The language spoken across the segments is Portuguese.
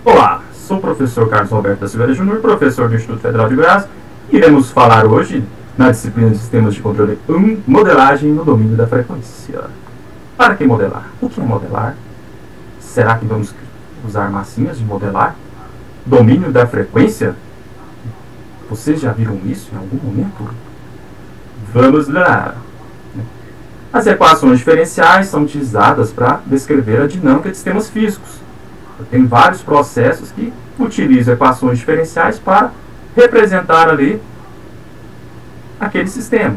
Olá, sou o professor Carlos Roberto da Silveira Júnior, professor do Instituto Federal de Goiás, e iremos falar hoje, na disciplina de Sistemas de Controle 1, modelagem no domínio da frequência. Para que modelar? O que é modelar? Será que vamos usar massinhas de modelar? Domínio da frequência? Vocês já viram isso em algum momento? Vamos lá! As equações diferenciais são utilizadas para descrever a dinâmica de sistemas físicos. Tem vários processos que utilizam equações diferenciais para representar ali aquele sistema,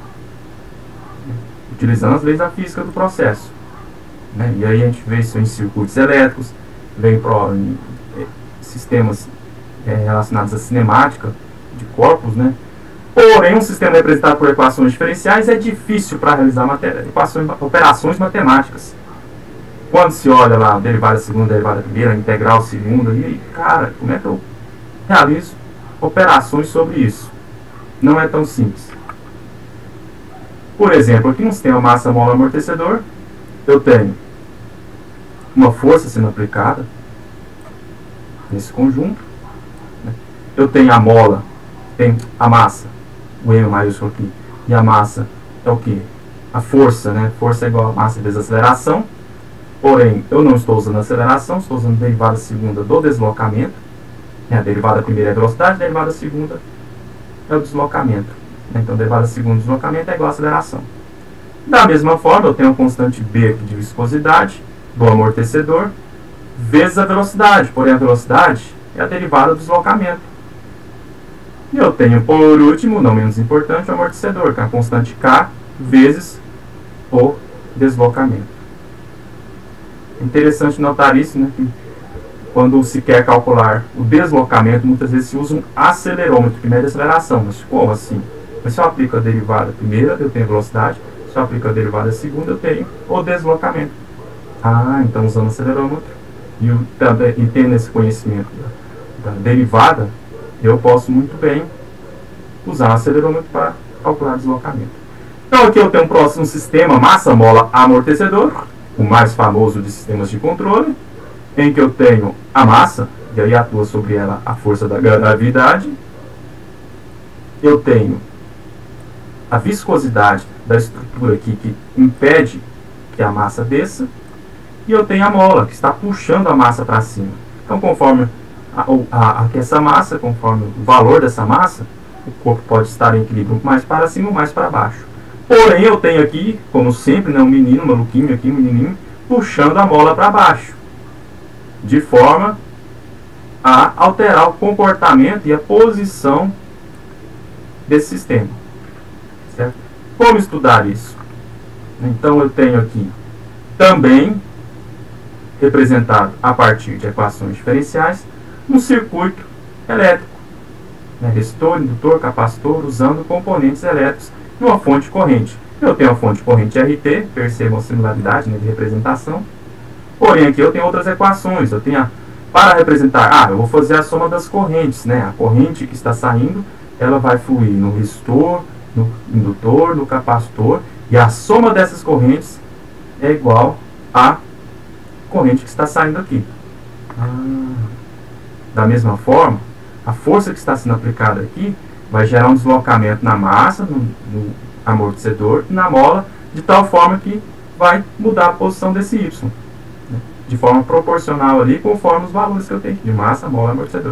utilizando as leis da física do processo. E aí a gente vê isso em circuitos elétricos, vem para sistemas relacionados à cinemática de corpos, Porém, um sistema representado por equações diferenciais é difícil para realizar operações matemáticas. Quando se olha lá a derivada segunda, a derivada primeira, a integral segunda, e aí, cara, como é que eu realizo operações sobre isso? Não é tão simples. Por exemplo, aqui no sistema massa, mola, amortecedor, eu tenho uma força sendo aplicada nesse conjunto. Eu tenho a mola, tenho a massa, o M maiúsculo aqui, e a massa é o que? A força, Força é igual a massa vezes aceleração. Porém, eu não estou usando aceleração, estou usando a derivada segunda do deslocamento. A derivada primeira é a velocidade, a derivada segunda é o deslocamento. Então, a derivada segunda do deslocamento é igual a aceleração. Da mesma forma, eu tenho a constante B aqui de viscosidade do amortecedor vezes a velocidade. Porém, a velocidade é a derivada do deslocamento. E eu tenho, por último, não menos importante, o amortecedor, que é a constante K vezes o deslocamento. É interessante notar isso, que quando se quer calcular o deslocamento, muitas vezes se usa um acelerômetro que mede a aceleração. Mas como assim? Mas se eu aplico a derivada primeira, eu tenho a velocidade. Se eu aplico a derivada segunda, eu tenho o deslocamento. Então usando o acelerômetro e tendo esse conhecimento da derivada, eu posso muito bem usar o acelerômetro para calcular o deslocamento. Então aqui eu tenho um próximo sistema, massa, mola, amortecedor, o mais famoso de sistemas de controle, em que eu tenho a massa, e aí atua sobre ela a força da gravidade. Eu tenho a viscosidade da estrutura aqui, que impede que a massa desça. E eu tenho a mola, que está puxando a massa para cima. Então, conforme essa massa, conforme o valor dessa massa, o corpo pode estar em equilíbrio mais para cima ou mais para baixo. Porém, eu tenho aqui, como sempre, um menino, um maluquinho aqui, um menininho, puxando a mola para baixo, de forma a alterar o comportamento e a posição desse sistema. Certo? Como estudar isso? Então, eu tenho aqui também, representado a partir de equações diferenciais, um circuito elétrico. Resistor, indutor, capacitor, usando componentes elétricos e uma fonte de corrente. Eu tenho a fonte de corrente RT, percebam a similaridade de representação. Porém, aqui eu tenho outras equações. Eu tenho para representar, eu vou fazer a soma das correntes. A corrente que está saindo, ela vai fluir no resistor, no indutor, no capacitor. E a soma dessas correntes é igual à corrente que está saindo aqui. Da mesma forma, a força que está sendo aplicada aqui vai gerar um deslocamento na massa, no amortecedor e na mola, de tal forma que vai mudar a posição desse Y, de forma proporcional ali, conforme os valores que eu tenho de massa, mola e amortecedor.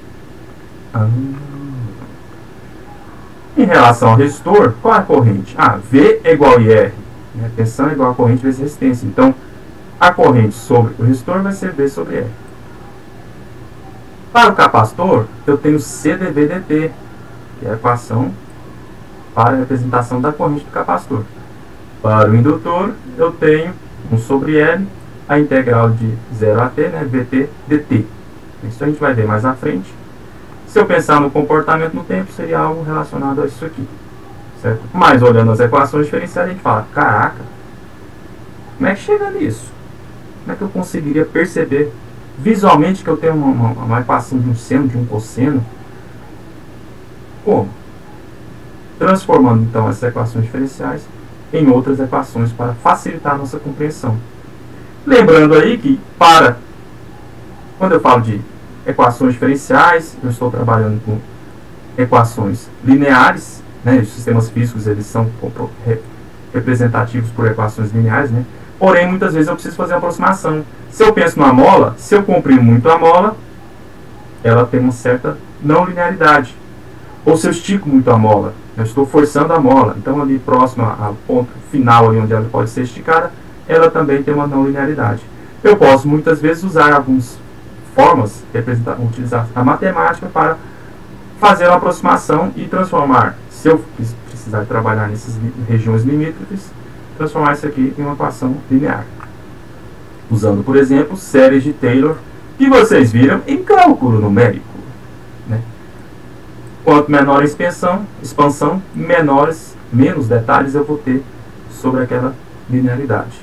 Em relação ao resistor, qual é a corrente? V é igual a IR, tensão é igual a corrente vezes resistência. Então, a corrente sobre o resistor vai ser V sobre R. Para o capacitor, eu tenho CdV/dt, que é a equação para a representação da corrente do capacitor. Para o indutor, eu tenho 1 sobre L, a integral de 0 a t, Vt dt. Isso a gente vai ver mais à frente. Se eu pensar no comportamento no tempo, seria algo relacionado a isso aqui. Certo? Mas olhando as equações diferenciais, a gente fala, caraca, como é que chega nisso? Como é que eu conseguiria perceber visualmente que eu tenho uma equação de um seno, de um cosseno? Como? Transformando então essas equações diferenciais em outras equações para facilitar a nossa compreensão. Lembrando aí que para Quando eu falo de equações diferenciais, eu estou trabalhando com equações lineares, né? Os sistemas físicos eles são representativos por equações lineares, né? Porém, muitas vezes eu preciso fazer uma aproximação. Se eu penso numa mola, se eu comprimo muito a mola, ela tem uma certa não linearidade. Ou se eu estico muito a mola, eu estou forçando a mola, então ali próximo ao ponto final, ali onde ela pode ser esticada, ela também tem uma não linearidade. Eu posso muitas vezes usar algumas formas, utilizar a matemática para fazer uma aproximação e transformar, se eu precisar trabalhar nessas regiões limítrofes, transformar isso aqui em uma equação linear. Usando, por exemplo, séries de Taylor, que vocês viram em cálculo numérico. Né? Quanto menor a expansão, menos detalhes eu vou ter sobre aquela linearidade.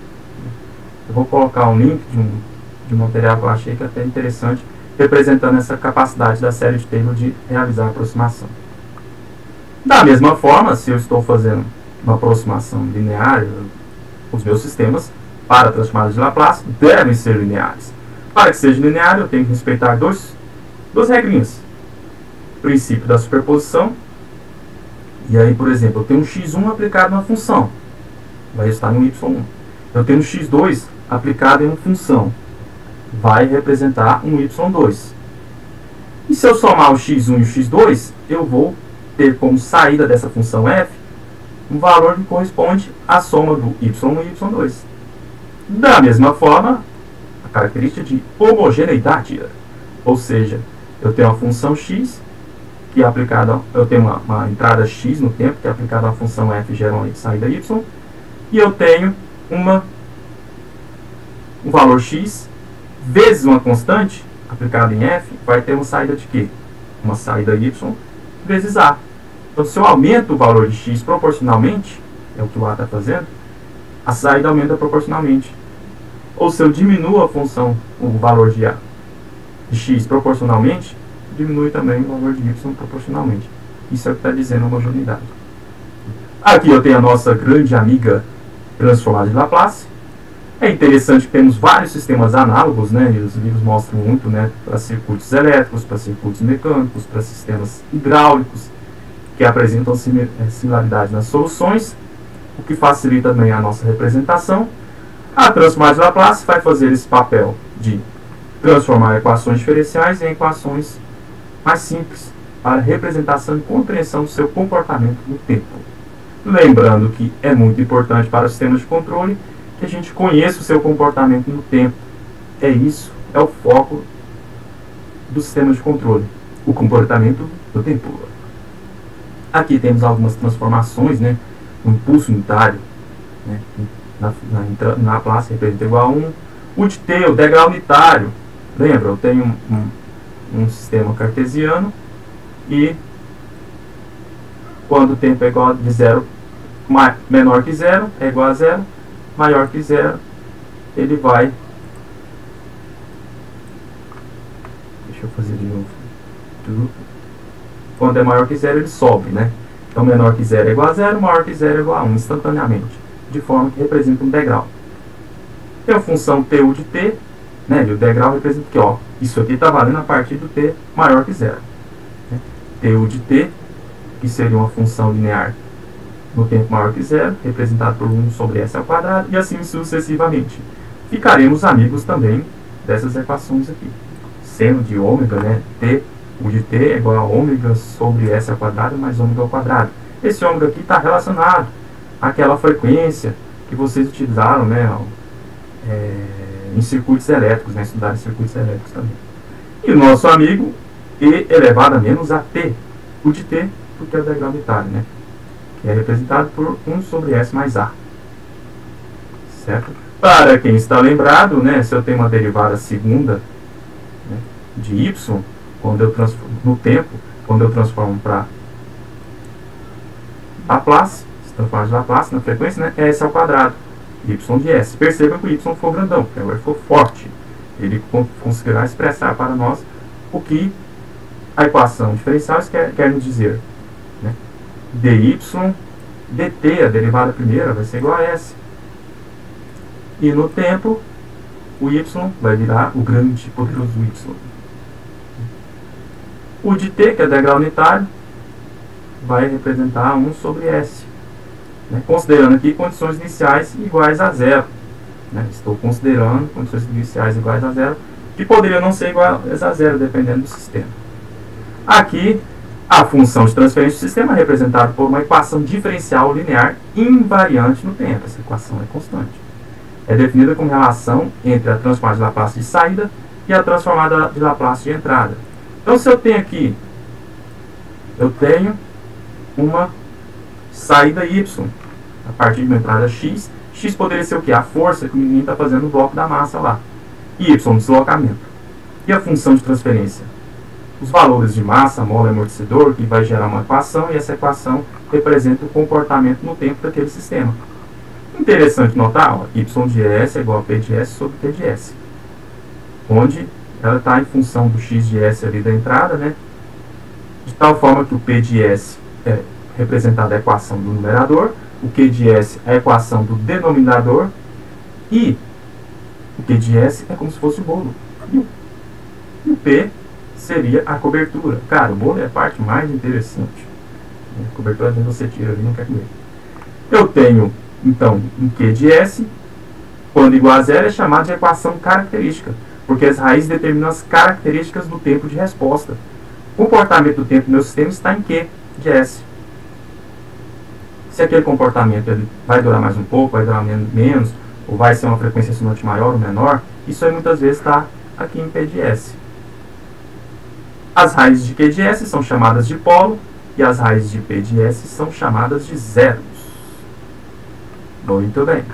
Eu vou colocar um link de um material que eu achei que é até interessante, representando essa capacidade da série de Taylor de realizar a aproximação. Da mesma forma, se eu estou fazendo uma aproximação linear, os meus sistemas, para transformadas de Laplace, devem ser lineares. Para que seja linear, eu tenho que respeitar duas regrinhas. O princípio da superposição. E aí, por exemplo, eu tenho um x1 aplicado na função. Vai estar no y1. Eu tenho um x2 aplicado em uma função. Vai representar um y2. E se eu somar o x1 e o x2, eu vou ter como saída dessa função f um valor que corresponde à soma do y1 e y2. Da mesma forma, a característica de homogeneidade, ou seja, eu tenho uma função x que é aplicada, eu tenho uma entrada x no tempo que é aplicada à função f gera uma saída y, e eu tenho um valor x vezes uma constante aplicada em f vai ter uma saída de quê? Uma saída y vezes a. Então, se eu aumento o valor de x proporcionalmente, é o que o a está fazendo, a saída aumenta proporcionalmente. Ou se eu diminuo a função, o valor de x proporcionalmente, diminui também o valor de y proporcionalmente. Isso é o que está dizendo a homogeneidade. Aqui eu tenho a nossa grande amiga transformada de Laplace. É interessante que temos vários sistemas análogos, né? E os livros mostram muito, né? Para circuitos elétricos, para circuitos mecânicos, para sistemas hidráulicos, que apresentam similaridade nas soluções, o que facilita também a nossa representação. A transformada de Laplace vai fazer esse papel de transformar equações diferenciais em equações mais simples para representação e compreensão do seu comportamento no tempo. Lembrando que é muito importante para o sistema de controle que a gente conheça o seu comportamento no tempo. É isso, é o foco do sistema de controle, o comportamento do tempo. Aqui temos algumas transformações, né? O impulso unitário, né? Na Laplace representa igual a 1. O de T, o degrau unitário. Lembra, eu tenho um sistema cartesiano e quando o tempo é igual de zero, menor que zero, é igual a zero, maior que zero, ele vai... Deixa eu fazer de novo. Quando é maior que zero, ele sobe, né? Então, menor que zero é igual a zero, maior que zero é igual a 1, instantaneamente. De forma que representa um degrau. Tem a função tu de t, né? E o degrau representa que, ó, isso aqui está valendo a partir do t maior que zero. Né? Tu de t, que seria uma função linear no tempo maior que zero, representado por 1 sobre s ao quadrado, e assim sucessivamente. Ficaremos amigos também dessas equações aqui. Seno de ômega, né? O de t é igual a ômega sobre s ao quadrado mais ômega ao quadrado. Esse ômega aqui está relacionado àquela frequência que vocês utilizaram, né, em circuitos elétricos, né, estudaram circuitos elétricos também. E o nosso amigo e elevado a menos a t, o de t, porque é o degrau unitário, né, que é representado por 1 sobre s mais a. Certo? Para quem está lembrado, né, se eu tenho uma derivada segunda, né, de y, quando eu transformo no tempo, quando eu transformo para Laplace, se transformar de Laplace na frequência, né, é s ao quadrado, y de s. Perceba que o y for grandão, porque agora for forte. Ele conseguirá expressar para nós o que a equação diferencial quer nos dizer. Né? dy dt, a derivada primeira, vai ser igual a s. E no tempo, o y vai virar o grande poderoso y. O de t, que é degrau unitário, vai representar 1 sobre s. Né? Considerando aqui condições iniciais iguais a zero. Né? Estou considerando condições iniciais iguais a zero, que poderiam não ser iguais a zero, dependendo do sistema. Aqui, a função de transferência do sistema é representada por uma equação diferencial linear invariante no tempo. Essa equação é constante. É definida como relação entre a transformada de Laplace de saída e a transformada de Laplace de entrada. Então, se eu tenho aqui, eu tenho uma saída y a partir de uma entrada x. X poderia ser o quê? A força que o menino está fazendo no bloco da massa lá. E y, deslocamento. E a função de transferência? Os valores de massa, mola e amortecedor, que vai gerar uma equação, e essa equação representa o comportamento no tempo daquele sistema. Interessante notar, ó, y de s é igual a p de s sobre t de s, onde ela está em função do x de s ali da entrada, né? De tal forma que o p de s é representado a equação do numerador, o q de s é a equação do denominador, e o q de s é como se fosse o bolo. E o p seria a cobertura. Cara, o bolo é a parte mais interessante. A cobertura você tira ali, não quer comer. Eu tenho, então, um q de s, quando igual a zero, é chamado de equação característica, porque as raízes determinam as características do tempo de resposta. O comportamento do tempo do meu sistema está em q de s. Se aquele comportamento ele vai durar mais um pouco, vai durar menos, ou vai ser uma frequência sonante maior ou menor, isso aí muitas vezes está aqui em p de s. As raízes de q de s são chamadas de polo, e as raízes de p de s são chamadas de zeros. Muito bem.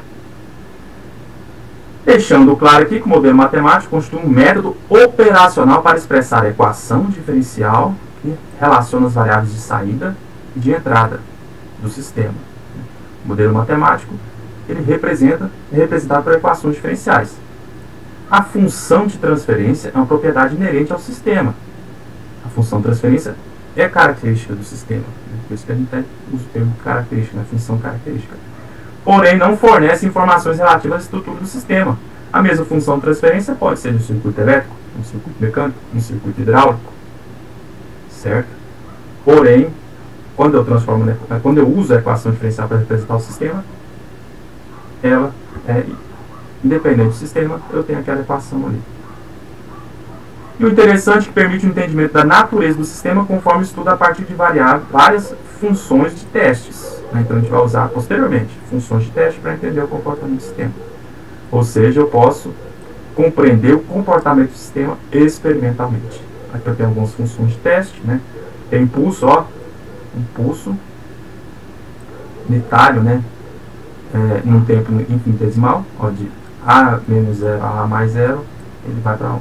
Deixando claro aqui que o modelo matemático constitui um método operacional para expressar a equação diferencial que relaciona as variáveis de saída e de entrada do sistema. O modelo matemático ele é representado por equações diferenciais. A função de transferência é uma propriedade inerente ao sistema. A função de transferência é característica do sistema. Por isso que a gente usa o termo característica, né? Função característica. Porém, não fornece informações relativas à estrutura do sistema. A mesma função de transferência pode ser no circuito elétrico, no circuito mecânico, no circuito hidráulico. Certo? Porém, quando eu uso a equação diferencial para representar o sistema, ela é independente do sistema, eu tenho aquela equação ali. E o interessante é que permite o entendimento da natureza do sistema conforme estuda a partir de várias funções de testes. Né? Então a gente vai usar posteriormente funções de teste para entender o comportamento do sistema. Ou seja, eu posso compreender o comportamento do sistema experimentalmente. Aqui eu tenho algumas funções de teste. Né? Tem impulso, ó, impulso unitário, né? Num tempo infinitesimal, ó, de a menos 0 a mais 0, ele vai para 1.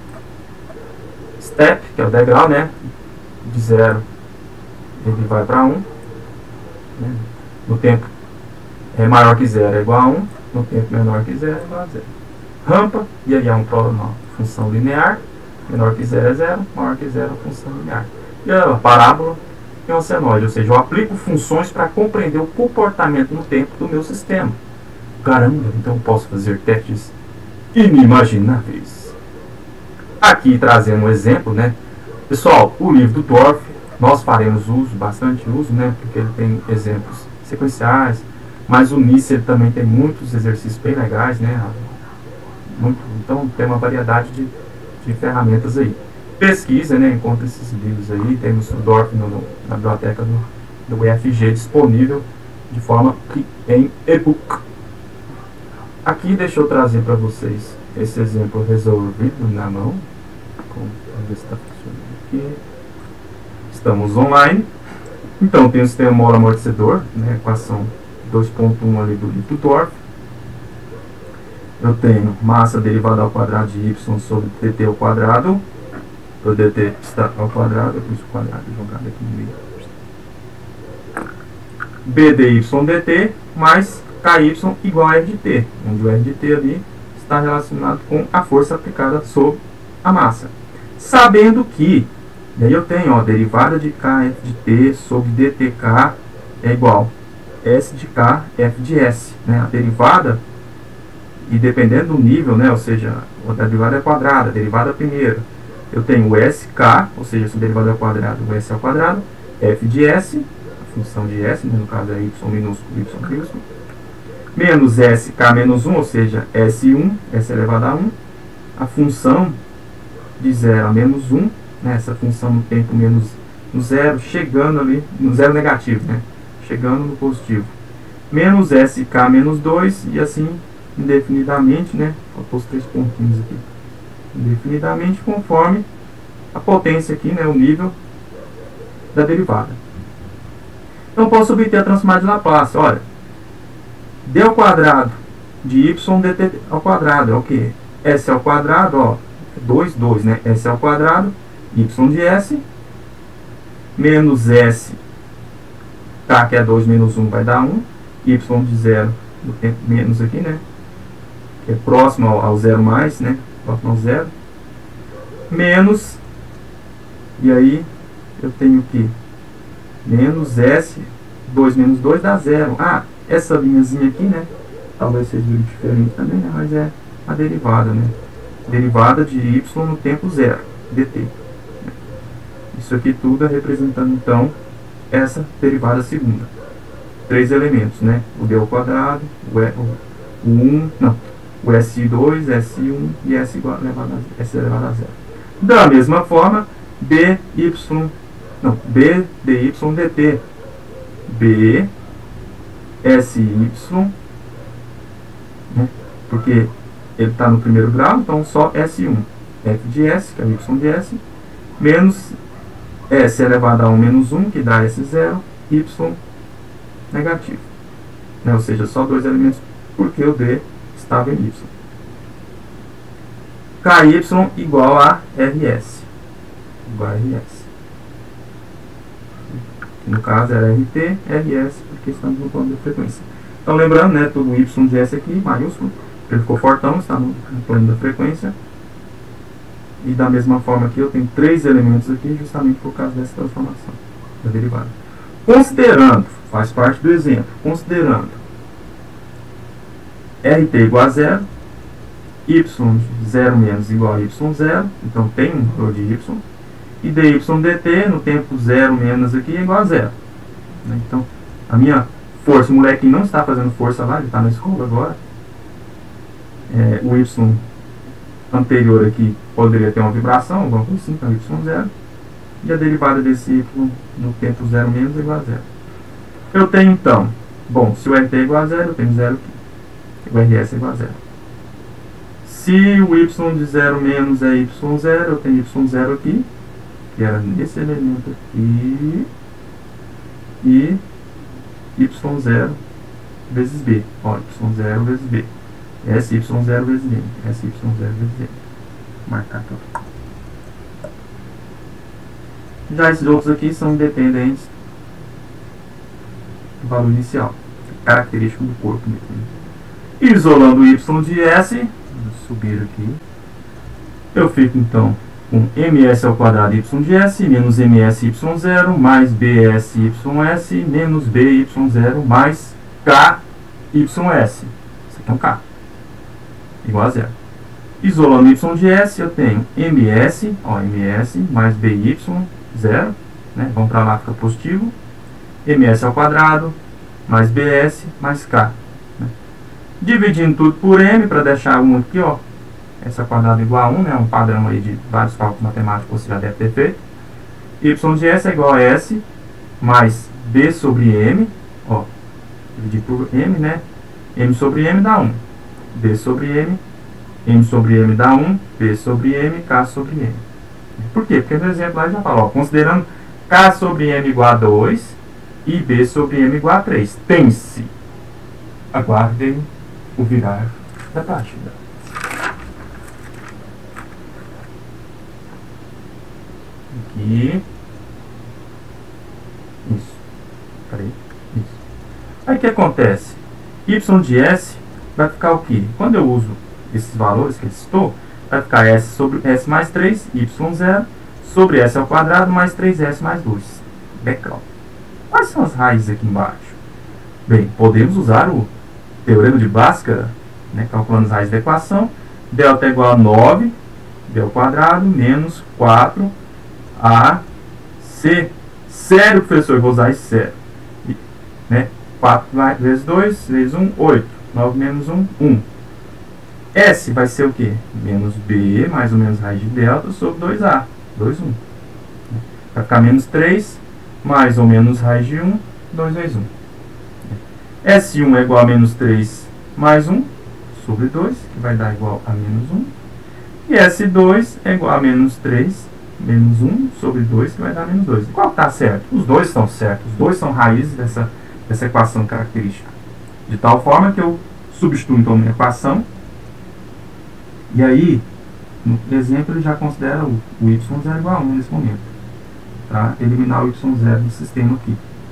Step, que é o degrau, né? De 0 ele vai para 1. Né? No tempo maior que 0 é igual a 1. No tempo menor que 0 é igual a 0. Rampa, e aí é uma função linear. Menor que 0 é 0, maior que 0 é uma função linear. E a parábola é um senoide, ou seja, eu aplico funções para compreender o comportamento no tempo do meu sistema. Caramba, então eu posso fazer testes inimagináveis. Aqui trazendo um exemplo, né? Pessoal, o livro do Dorff, nós faremos bastante uso, né? Porque ele tem exemplos sequenciais, mas o NICE ele também tem muitos exercícios bem legais, né? Então tem uma variedade de ferramentas aí. Pesquisa, né? Encontra esses livros aí, temos o Dorff na biblioteca do UFG disponível de forma em e-book. Aqui deixa eu trazer para vocês esse exemplo resolvido na mão. Vamos ver se está funcionando aqui. Estamos online. Então, tem o sistema mola amortecedor, né, equação 2.1 ali do livro do Dorff. Eu tenho massa derivada ao quadrado de y sobre dt ao quadrado. O dt está ao quadrado, eu pus o quadrado jogado aqui no meio. bdy dt mais ky igual a r de t, onde o r de t ali está relacionado com a força aplicada sobre a massa. Sabendo que, e aí eu tenho, ó, derivada de kf de t sobre dtk é igual s de k, f de s. Né? A derivada e dependendo do nível, né, ou seja, a derivada é quadrada, a derivada primeira, eu tenho o SK, ou seja, se a derivada é ao quadrado, o S ao quadrado, f de S, a função de S, né, no caso é y minúsculo, y maiúsculo, menos SK menos 1, ou seja, S1, S elevado a 1, a função de 0 a menos 1, né, essa função no tempo menos no zero, chegando ali, no zero negativo, né, chegando no positivo, menos SK menos 2, e assim indefinidamente, né, faltou os 3 pontinhos aqui, indefinidamente conforme a potência aqui, né, o nível da derivada. Então posso obter a transformada de Laplace. Olha, d ao quadrado de y dt ao quadrado é o que? S ao quadrado, ó, 2, né, S ao quadrado, y de S, menos S, tá, que é 2 menos 1 vai dar 1, y de 0, do tempo menos aqui, né, que é próximo ao zero mais, né, próximo ao zero, menos, e aí eu tenho que menos S, 2 menos 2 dá 0. Ah, essa linhazinha aqui, né, talvez seja diferente também, né, mas é a derivada, né, derivada de y no tempo zero, dt. Isso aqui tudo é representando, então, essa derivada segunda. 3 elementos, né, o d ao quadrado, o 1, não, o S2, S1 e S elevado a 0. Da mesma forma, b dy dt, b sy, né, porque ele está no primeiro grau, então só S1, f de S, que é y de S, menos S elevado a 1 menos 1, que dá S0, y negativo, né, ou seja, só 2 elementos, porque o d estava em y. KY igual a RS. Igual a RS. No caso era RT, RS, porque estamos no plano de frequência. Então lembrando, né, tudo Y de S aqui, maiúsculo, ele ficou fortão, está no plano da frequência. E da mesma forma aqui eu tenho 3 elementos aqui, justamente por causa dessa transformação da derivada. Considerando, faz parte do exemplo, considerando RT igual a 0, y0 menos igual a y0, então tem um valor de y, e dy dt no tempo 0 menos aqui é igual a 0. Então, a minha força, o moleque não está fazendo força lá, ele está na escola agora. O y anterior aqui poderia ter uma vibração, alguma coisa assim, então y0, e a derivada desse y no tempo 0 menos é igual a 0. Eu tenho então, bom, se o RT é igual a 0, eu tenho 0 aqui. O RS é igual a 0. Se o y de 0 menos é y0, eu tenho y0 aqui, que era nesse elemento aqui, e y0 vezes b. Ó, y0 vezes b. SY0 vezes b. SY0 vezes b. Vou marcar aqui. Já esses outros aqui são independentes do valor inicial, característico do corpo mesmo. Isolando o y de S, vou subir aqui, eu fico então com ms ao quadrado y de S menos ms y0 mais bs ys menos by0 mais kys. Isso aqui é um k, igual a 0. Isolando y de S, eu tenho ms, ó, ms mais by, 0, né? Vamos para lá, fica positivo. ms ao quadrado mais bs mais k. Dividindo tudo por m, para deixar 1 aqui, ó, S ao quadrado igual a 1, né, um padrão aí de vários cálculos matemáticos você já deve ter feito. Y de S é igual a S mais B sobre M, ó, dividir por M, né, M sobre M dá 1, B sobre M sobre M dá 1, B sobre M, K sobre M. Por quê? Porque no exemplo lá já fala, ó, considerando K sobre M igual a 2 e B sobre M igual a 3, tem-se, aguardem o virar da página. Aqui. Isso. Peraí. Isso. Aí o que acontece? Y de S vai ficar o quê? Quando eu uso esses valores que ele citou, vai ficar S sobre S mais 3, Y0, sobre S ao quadrado mais 3S mais 2. Becquerel. Quais são as raízes aqui embaixo? Bem, podemos usar o Teorema de Bhaskara né? Calculando as raízes da equação. Delta é igual a 9, B ao quadrado, menos 4AC. Sério, professor, eu vou usar esse sério. Né? 4 vezes 2, vezes 1, 8. 9 menos 1, 1. S vai ser o quê? Menos B, mais ou menos raiz de delta, sobre 2A. 2, 1. Vai ficar menos 3, mais ou menos raiz de 1, 2 vezes 1. S1 é igual a menos 3 mais 1, sobre 2, que vai dar igual a menos 1. E S2 é igual a menos 3, menos 1, sobre 2, que vai dar menos 2. Qual está certo? Os dois estão certos. Os dois são raízes dessa equação característica. De tal forma que eu substituo, então, minha equação. E aí, no exemplo, ele já considera o y0 igual a 1 nesse momento. Para eliminar o y0 do sistema aqui.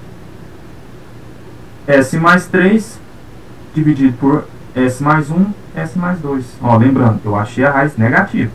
S mais 3 dividido por S mais 1, S mais 2. Ó, lembrando, eu achei a raiz negativa.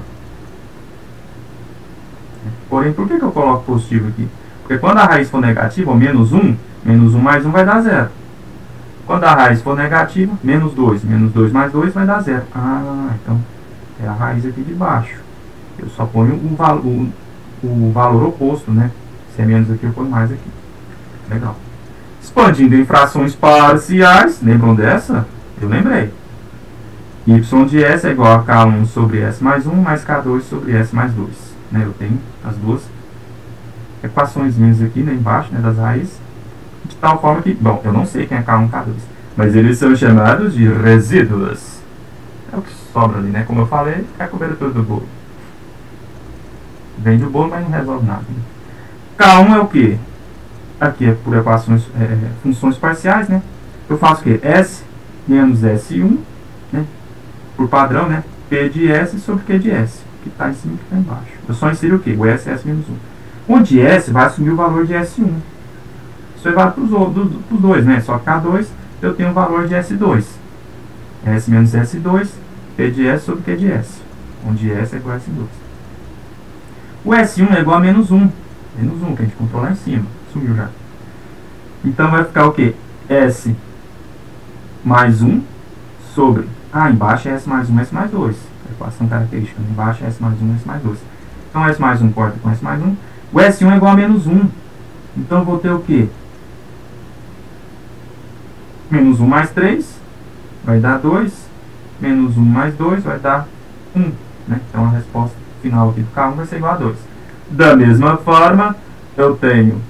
Porém, por que eu coloco positivo aqui? Porque quando a raiz for negativa, ó, menos 1 mais 1 vai dar 0. Quando a raiz for negativa, menos 2 mais 2 vai dar 0. Ah, então é a raiz aqui de baixo. Eu só ponho o valor oposto, né? Se é menos aqui, eu ponho mais aqui. Legal. Expandindo em frações parciais, lembram dessa? Eu lembrei. Y de S é igual a K1 sobre S mais 1 mais K2 sobre S mais 2. Né? Eu tenho as duas equações minhas aqui, né, embaixo, né, das raízes. De tal forma que, bom, eu não sei quem é K1 e K2, mas eles são chamados de resíduos. É o que sobra ali, né? Como eu falei, é a cobertura do bolo. Vende o bolo, mas não resolve nada. Né? K1 é o quê? Aqui é por equações, funções parciais, né? Eu faço o quê? S menos S1, né? Por padrão, né? P de S sobre Q de S, que está em cima e que está embaixo. Eu só insiro o quê? O S menos 1. Onde S vai assumir o valor de S1. Isso é válido para os dois, né? Só que K2 eu tenho o valor de S2. S menos S2, P de S sobre Q de S. Onde S é igual a S2. O S1 é igual a menos 1. Menos 1, que a gente controla lá em cima. Sumiu já. Então vai ficar o quê? S mais 1 sobre... Ah, embaixo é S mais 1, S mais 2. A equação característica. Embaixo é S mais 1, S mais 2. Então S mais 1 corta com S mais 1. O S1 é igual a menos 1. Então eu vou ter o quê? Menos 1 mais 3 vai dar 2. Menos 1 mais 2 vai dar 1. Né? Então a resposta final aqui do K1 vai ser igual a 2. Da mesma forma, eu tenho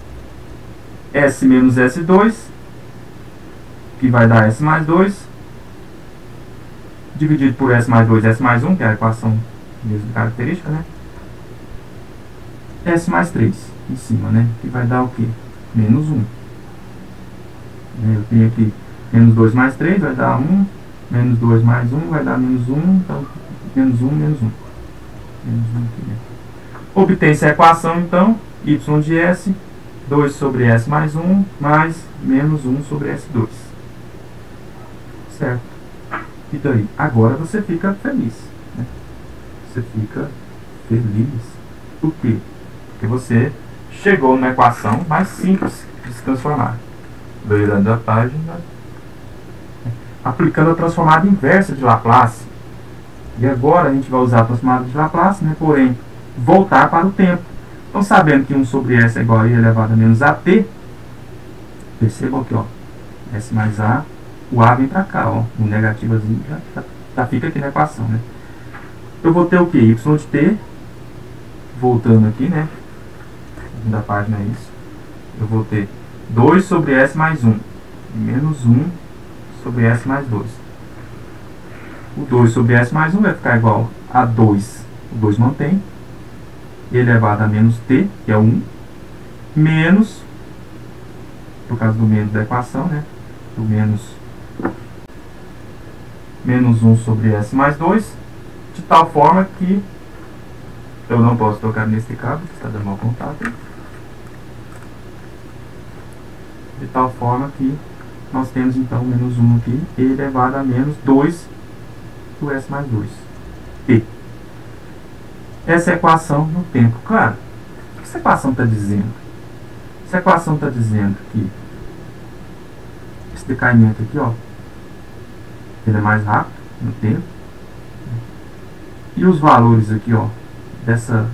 S menos S2, que vai dar S mais 2, dividido por S mais 2, S mais 1, que é a equação mesmo característica, né? S mais 3 em cima, né? Que vai dar o quê? Menos 1. Eu tenho aqui menos 2 mais 3 vai dar 1, menos 2 mais 1 vai dar menos 1, então menos 1, menos 1. Menos 1 aqui, né? Obtém-se a equação, então, y de S, 2 sobre S mais 1, mais menos 1 sobre S2. Certo? E daí? Agora você fica feliz. Né? Você fica feliz. Por quê? Porque você chegou numa equação mais simples de se transformar. Virando a página, aplicando a transformada inversa de Laplace. E agora a gente vai usar a transformada de Laplace, né? Porém, voltar para o tempo. Então, sabendo que 1 sobre S é igual a I elevado a menos AT, percebam aqui, ó, S mais A, o A vem para cá, ó, o negativozinho já fica aqui na equação, né? Eu vou ter o que? Y de T, voltando aqui, né? Da página é isso. Eu vou ter 2 sobre S mais 1, menos 1 sobre S mais 2. O 2 sobre S mais 1 vai ficar igual a 2, o 2 mantém, elevado a menos t, que é 1, menos, por causa do menos da equação, né? Do menos 1 sobre S mais 2, de tal forma que eu não posso tocar nesse cabo, que está dando mau contato. De tal forma que nós temos então menos 1 aqui, elevado a menos 2 do S mais 2, t. Essa é a equação no tempo. Claro, o que essa equação está dizendo? Essa equação está dizendo que esse decaimento aqui, ó, ele é mais rápido no tempo. E os valores aqui, ó, dessa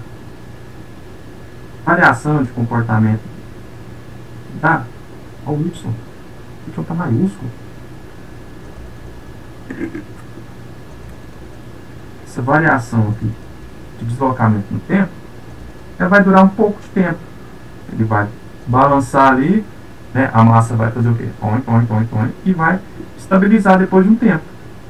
variação de comportamento da o Y está maiúsculo. Essa variação aqui de deslocamento no tempo, ela vai durar um pouco de tempo. Ele vai balançar ali, né? A massa vai fazer o quê? E vai estabilizar depois de um tempo.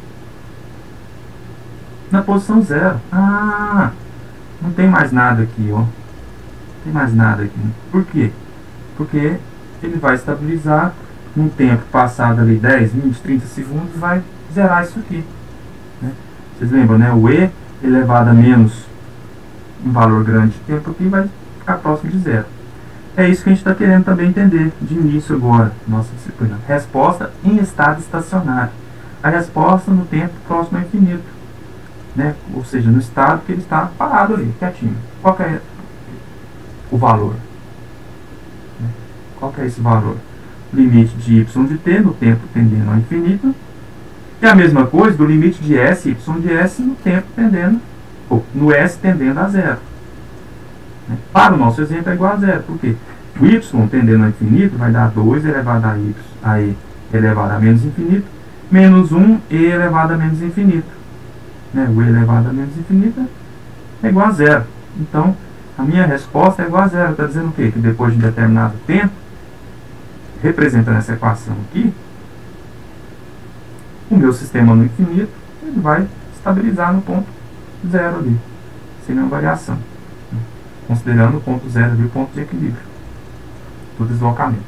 Na posição 0. Ah, não tem mais nada aqui, ó. Não tem mais nada aqui. Por quê? Porque ele vai estabilizar num tempo passado ali 10, 20, 30 segundos, vai zerar isso aqui, né? Vocês lembram, né? O E elevado a menos um valor grande de tempo aqui vai ficar próximo de zero. É isso que a gente está querendo também entender de início agora, nossa disciplina. Resposta em estado estacionário. A resposta no tempo próximo ao infinito, né? Ou seja, no estado que ele está parado ali, quietinho. Qual que é o valor? Qual que é esse valor? Limite de y de t no tempo tendendo ao infinito. E a mesma coisa do limite de s, y de s no tempo tendendo, ou no s tendendo a zero. Para o nosso exemplo é igual a zero. Por quê? O y tendendo ao infinito vai dar 2 elevado a e elevado a menos infinito, menos 1 e elevado a menos infinito. O e elevado a menos infinito é igual a zero. Então, a minha resposta é igual a zero. Está dizendo o quê? Que depois de um determinado tempo, representando essa equação aqui, o meu sistema no infinito ele vai estabilizar no ponto zero ali, sem nenhuma variação, considerando o ponto zero ali o ponto de equilíbrio do deslocamento.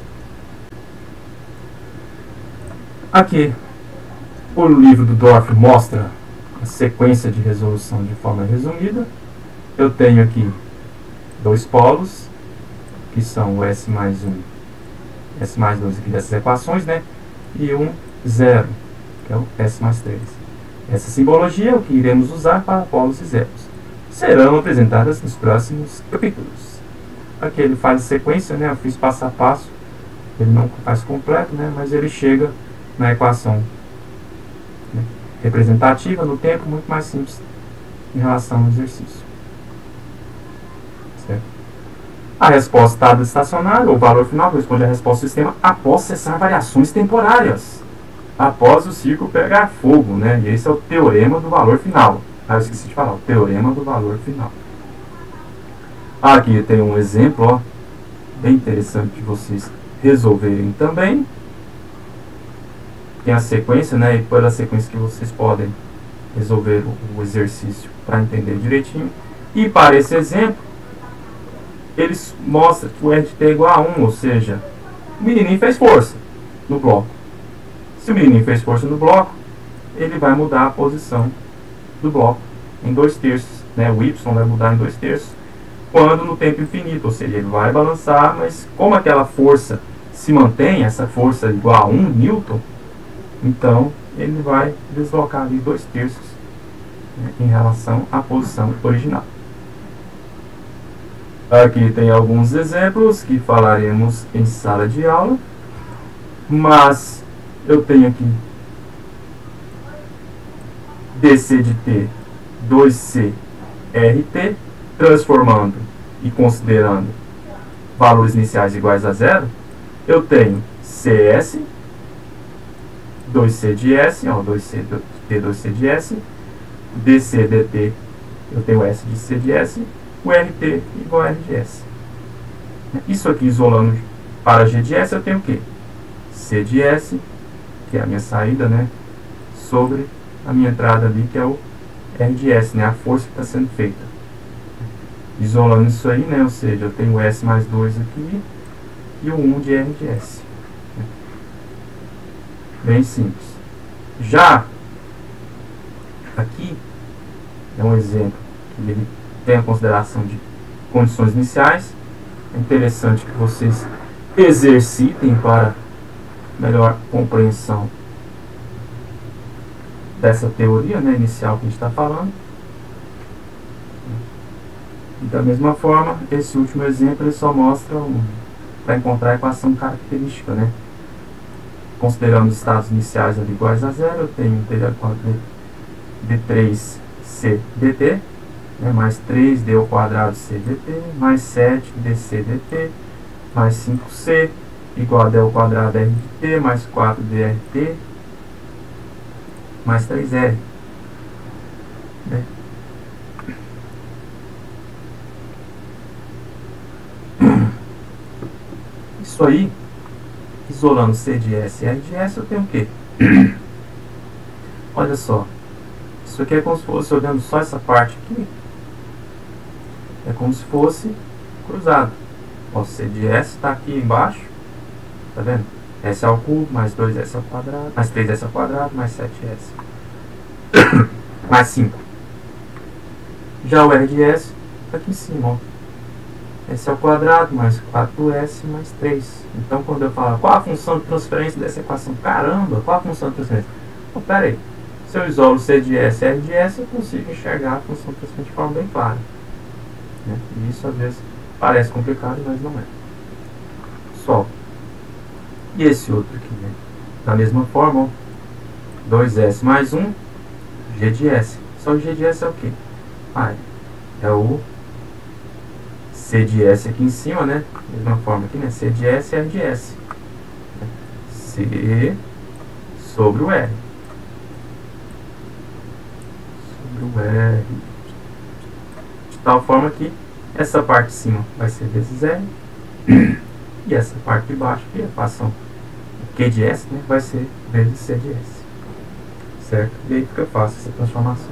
Aqui, o livro do Dorff mostra a sequência de resolução de forma resumida. Eu tenho aqui dois polos, que são o S mais 1, S mais 2 aqui dessas equações, né? E um zero, que é o S mais 3. Essa simbologia é o que iremos usar para polos e zeros. Serão apresentadas nos próximos capítulos. Aqui ele faz sequência, né? Eu fiz passo a passo. Ele não faz completo, né? Mas ele chega na equação, né, representativa no tempo, muito mais simples em relação ao exercício. Certo? A resposta estado estacionário, ou valor final, corresponde à resposta do sistema após cessar variações temporárias, após o ciclo pegar fogo, né? E esse é o teorema do valor final. Eu esqueci de falar, o teorema do valor final. Aqui tem um exemplo, ó, bem interessante de vocês resolverem também. Tem a sequência, né? E pela sequência que vocês podem resolver o exercício para entender direitinho. E para esse exemplo, eles mostram que o R de t é igual a 1, ou seja, o menininho fez força no bloco. Se o menininho fez força no bloco, ele vai mudar a posição do bloco em 2/3, né? O y vai mudar em 2/3 quando no tempo infinito, ou seja, ele vai balançar, mas como aquela força se mantém, essa força igual a 1 newton, então ele vai deslocar ali 2/3, né, em relação à posição original. Aqui tem alguns exemplos que falaremos em sala de aula, mas eu tenho aqui dc de t 2c rt, transformando e considerando valores iniciais iguais a zero, eu tenho cs, 2c de s, ó, 2c de t, 2c de s, dc dt, eu tenho s de c de s, o rt igual a r de s. Isso aqui isolando para g de s, eu tenho o quê? C de s, que é a minha saída, né, sobre a minha entrada ali, que é o R de S, né, a força que está sendo feita. Isolando isso aí, né, ou seja, eu tenho o S mais 2 aqui e o 1 de R de S. Bem simples. Já aqui é um exemplo que ele tem a consideração de condições iniciais. É interessante que vocês exercitem para melhor compreensão dessa teoria, né, inicial que a gente está falando. E da mesma forma, esse último exemplo ele só mostra para encontrar a equação característica, né, considerando os estados iniciais ali iguais a zero, eu tenho integral de d3c dt, né, mais 3d ao quadrado c dt, mais 7dc dt, mais 5c, igual a d ao quadrado r de t, mais 4drt, mais 3r. Né? Isso aí, isolando C de S e R de S, eu tenho o quê? Olha só, isso aqui é como se fosse, olhando só essa parte aqui, é como se fosse cruzado. Ó, C de S está aqui embaixo, tá vendo? S ao cubo, mais 2S ao quadrado, mais 3S ao quadrado, mais 7S, mais 5. Já o R de S está aqui em cima, ó. S ao quadrado, mais 4S, mais 3. Então, quando eu falo, qual a função de transferência dessa equação? Caramba, qual a função de transferência? Então, pera aí. Se eu isolo C de S e R de S, eu consigo enxergar a função de transferência de forma bem clara. Né? E isso, às vezes, parece complicado, mas não é. Só. E esse outro aqui, né? Da mesma forma, ó, 2S mais 1, G de S. Só que G de S é o quê? Ah, é o C de S aqui em cima, né? Mesma forma aqui, né? C de S e R de S. C sobre o R. Sobre o R. De tal forma que essa parte de cima vai ser vezes R. E essa parte de baixo, que é a equação Q de S, né? Vai ser vezes C de S. Certo? E aí fica fácil essa transformação.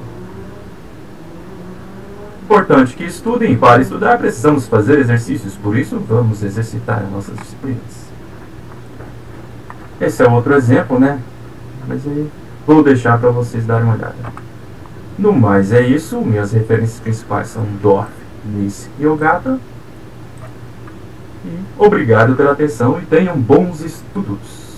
Importante que estudem. Para estudar precisamos fazer exercícios, por isso vamos exercitar as nossas disciplinas. Esse é outro exemplo, né? Mas aí vou deixar para vocês darem uma olhada. No mais é isso. Minhas referências principais são Dorff, Nice e Ogata. E obrigado pela atenção e tenham bons estudos.